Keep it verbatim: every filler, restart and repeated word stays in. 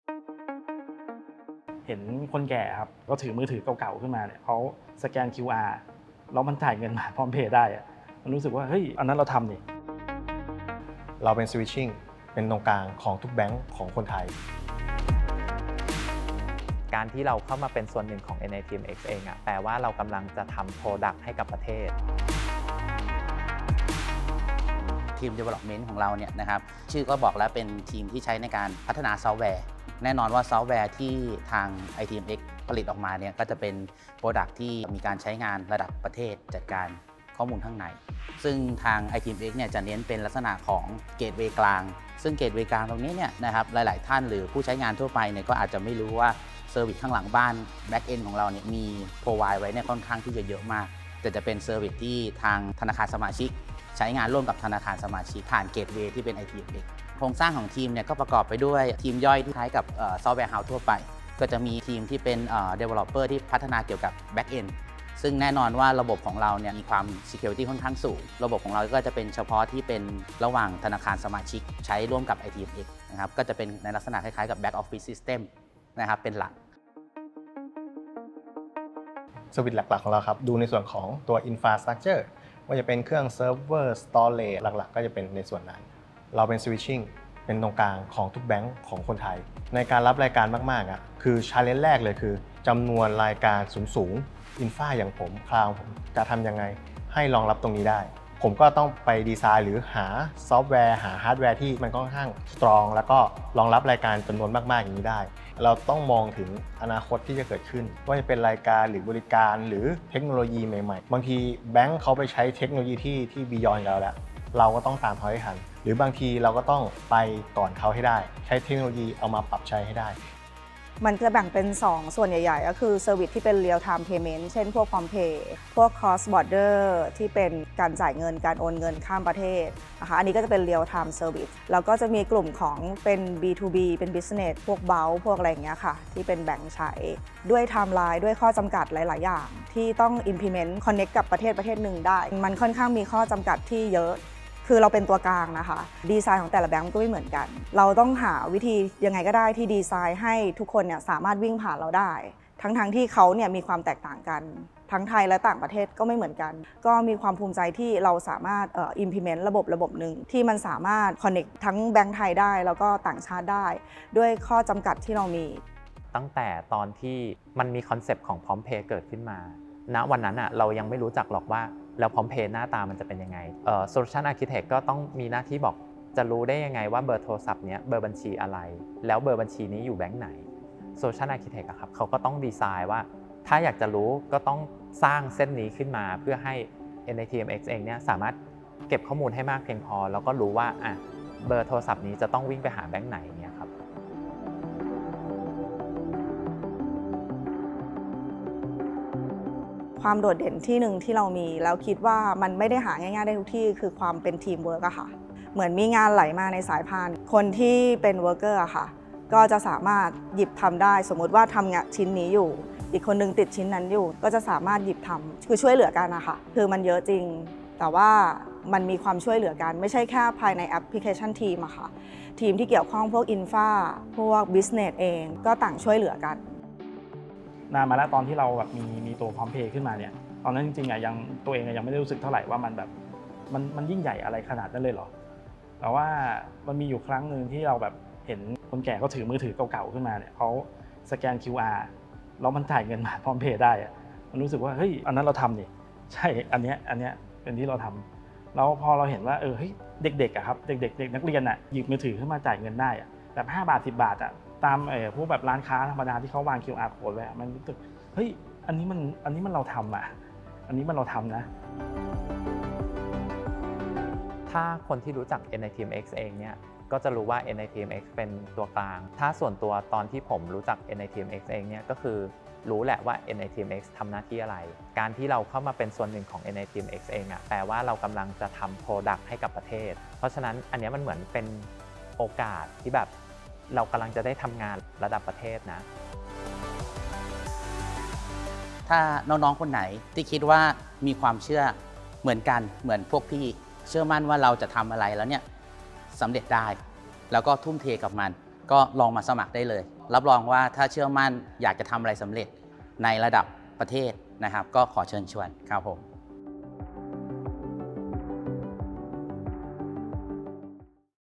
เห็นคนแก่ครับก็ถือมือถือเก่าๆขึ้นมาเนี่ยเขาสแกน คิว อาร์ แล้วมันจ่ายเงินมาพร้อมเพย์ได้อะมันรู้สึกว่าเฮ้ยอันนั้นเราทำนี่เราเป็น switching เป็นตรงกลางของทุกแบงก์ของคนไทยการที่เราเข้ามาเป็นส่วนหนึ่งของ เอ็น ไอ ที เอ็ม เอ็กซ์ เองอะแปลว่าเรากำลังจะทำ Product ให้กับประเทศทีม Development ของเราเนี่ยนะครับชื่อก็บอกแล้วเป็นทีมที่ใช้ในการพัฒนาซอฟต์แวร์แน่นอนว่าซอฟต์แวร์ที่ทาง ไอ ที เอ็ม เอ็กซ์ ผลิตออกมาเนี่ยก็จะเป็น Product ที่มีการใช้งานระดับประเทศจัดการข้อมูลข้างในซึ่งทาง ไอ ที เอ็ม เอ็กซ์ เนี่ยจะเน้นเป็นลักษณะของเกตเวย์กลางซึ่งเกตเวย์กลางตรงนี้เนี่ยนะครับหลายๆท่านหรือผู้ใช้งานทั่วไปเนี่ยก็อาจจะไม่รู้ว่าเซอร์วิสข้างหลังบ้าน Back End ของเราเนี่ยมี Provide ไว้เนี่ยค่อนข้างที่จะเยอะมากแต่จะเป็นเซอร์วิสที่ทางธนาคารสมาชิกใช้งานร่วมกับธนาคารสมาชิกผ่านเกตเวย์ที่เป็น ไอ ที เอ็ม เอ็กซ์ โครงสร้างของทีมเนี่ยก็ประกอบไปด้วยทีมย่อยที่คล้ายกับซอฟต์แวร์เฮาส์ทั่วไปก็จะมีทีมที่เป็น Developer ที่พัฒนาเกี่ยวกับ Back End ซึ่งแน่นอนว่าระบบของเราเนี่ยมีความ Security ค่อนข้างสูงระบบของเราก็จะเป็นเฉพาะที่เป็นระหว่างธนาคารสมาชิกใช้ร่วมกับ ไอ ที เอ็ม เอ็กซ์ นะครับก็จะเป็นในลักษณะคล้ายๆกับ Back Office System นะครับเป็นหลักสวิตช์หลักๆของเราครับดูในส่วนของตัว Infrastructure ว่าจะเป็นเครื่อง Server Storage หลักๆก็จะเป็นในส่วนนั้นเราเป็น Switching เป็นตรงกลางของทุกแบงก์ของคนไทยในการรับรายการมากๆอ่ะคือ Challenge แรกเลยคือจำนวนรายการสูงๆ Infra อย่างผมคลาวผมจะทำยังไงให้รองรับตรงนี้ได้ผมก็ต้องไปดีไซน์หรือหาซอฟต์แวร์หาฮาร์ดแวร์ที่มันค่อนข้างสตรองแล้วก็รองรับรายการจำนวนมากๆอย่างนี้ได้เราต้องมองถึงอนาคตที่จะเกิดขึ้นว่าจะเป็นรายการหรือบริการหรือเทคโนโลยีใหม่ๆบางทีแบงก์เขาไปใช้เทคโนโลยีที่ที่บียอนเราแล้วเราก็ต้องตามเขาให้ทันหรือบางทีเราก็ต้องไปก่อนเขาให้ได้ใช้เทคโนโลยีเอามาปรับใช้ให้ได้มันจะแบ่งเป็นสองส่วนใหญ่ๆก็คือเซอร์วิสที่เป็น Real Time Payment เช่นพวก PromptPay พวก Cross Border ที่เป็นการจ่ายเงินการโอนเงินข้ามประเทศนะคะอันนี้ก็จะเป็น Real Time Service แล้วก็จะมีกลุ่มของเป็น บี ทู บี เป็น Business พวก Bulk พวกอะไรอย่างเงี้ยค่ะที่เป็นแบงก์ใช้ด้วย Timeline ด้วยข้อจำกัดหลายๆอย่างที่ต้อง Implement Connect กับประเทศประเทศหนึ่งได้มันค่อนข้างมีข้อจำกัดที่เยอะคือเราเป็นตัวกลางนะคะดีไซน์ของแต่ละแบงก์ก็ไม่เหมือนกันเราต้องหาวิธียังไงก็ได้ที่ดีไซน์ให้ทุกคนเนี่ยสามารถวิ่งผ่านเราได้ทั้งๆ ท, ที่เขาเนี่ยมีความแตกต่างกันทั้งไทยและต่างประเทศก็ไม่เหมือนกันก็มีความภูมิใจที่เราสามารถเอ่อ implement ระบบระบบหนึ่งที่มันสามารถ connect ทั้งแบงก์ไทยได้แล้วก็ต่างชาติได้ด้วยข้อจำกัดที่เรามีตั้งแต่ตอนที่มันมีคอนเซปต์ของ PromptPay เกิดขึ้นมาณวันนั้นอ่ะเรายังไม่รู้จักหรอกว่าแล้ว PromptPay หน้าตามันจะเป็นยังไงเอ่อ Solution Architect ก็ต้องมีหน้าที่บอกจะรู้ได้ยังไงว่าเบอร์โทรศัพท์เนี้ยเบอร์บัญชีอะไรแล้วเบอร์บัญชีนี้อยู่แบงก์ไหน Solution Architect อะครับเขาก็ต้องดีไซน์ว่าถ้าอยากจะรู้ก็ต้องสร้างเส้นนี้ขึ้นมาเพื่อให้ เอ็น ไอ ที เอ็ม เอ็กซ์ เองเนี่ยสามารถเก็บข้อมูลให้มากเพียงพอแล้วก็รู้ว่าอ่ะเบอร์โทรศัพท์นี้จะต้องวิ่งไปหาแบงก์ไหนเนี่ยครับความโดดเด่นที่หนึ่งที่เรามีแล้วคิดว่ามันไม่ได้หาง่ายๆได้ทุกที่คือความเป็นทีมเวิร์กอะค่ะเหมือนมีงานไหลมาในสายพานคนที่เป็นเวิร์กเกอร์อะค่ะก็จะสามารถหยิบทำได้สมมุติว่าทำงานชิ้นนี้อยู่อีกคนนึงติดชิ้นนั้นอยู่ก็จะสามารถหยิบทำคือช่วยเหลือกันอะค่ะคือมันเยอะจริงแต่ว่ามันมีความช่วยเหลือกันไม่ใช่แค่ภายในแอปพลิเคชันทีมอะค่ะทีมที่เกี่ยวข้องพวกอินฟาพวกบิสเนสเองก็ต่างช่วยเหลือกันนานมาแล้วตอนที่เราแบบมีมีตัวพร้อมเพย์ขึ้นมาเนี่ยตอนนั้นจริงๆอ่ะยังตัวเองยังไม่ได้รู้สึกเท่าไหร่ว่ามันแบบมันมันยิ่งใหญ่อะไรขนาดนั้นเลยเหรอแต่ว่ามันมีอยู่ครั้งหนึ่งที่เราแบบเห็นคนแก่เขาถือมือถือเก่าๆขึ้นมาเนี่ยเขาสแกน คิว อาร์ แล้วมันจ่ายเงินมาพร้อมเพย์ได้อะมันรู้สึกว่าเฮ้ยอันนั้นเราทำนี่ใช่อันเนี้ยอันเนี้ยเป็นที่เราทำแล้วพอเราเห็นว่าเออเฮ้ยเด็กๆอะครับเด็กๆเด็กนักเรียนอะหยิบมือถือขึ้นมาจ่ายเงินได้อะแบบห้าบาทสิบบาทอะตามเอ่อพวกแบบร้านค้าธรรมดาที่เขาวาง คิว อาร์ Code ไว้มันรู้สึกเฮ้ยอันนี้มันอันนี้มันเราทำอ่ะอันนี้มันเราทำนะถ้าคนที่รู้จัก เอ็น ไอ ที เอ็ม เอ็กซ์ เองเนี่ยก็จะรู้ว่า เอ็น ไอ ที เอ็ม เอ็กซ์ เป็นตัวกลางถ้าส่วนตัวตอนที่ผมรู้จัก เอ็น ไอ ที เอ็ม เอ็กซ์ เองเนี่ยก็คือรู้แหละว่า เอ็น ไอ ที เอ็ม เอ็กซ์ ทำหน้าที่อะไรการที่เราเข้ามาเป็นส่วนหนึ่งของ เอ็น ไอ ที เอ็ม เอ็กซ์ เองอ่ะแปลว่าเรากำลังจะทำ Product ให้กับประเทศเพราะฉะนั้นอันนี้มันเหมือนเป็นโอกาสที่แบบเรากำลังจะได้ทำงานระดับประเทศนะถ้าน้องๆคนไหนที่คิดว่ามีความเชื่อเหมือนกันเหมือนพวกพี่เชื่อมั่นว่าเราจะทำอะไรแล้วเนี่ยสำเร็จได้แล้วก็ทุ่มเทกับมันก็ลองมาสมัครได้เลยรับรองว่าถ้าเชื่อมั่นอยากจะทำอะไรสำเร็จในระดับประเทศนะครับก็ขอเชิญชวนครับผม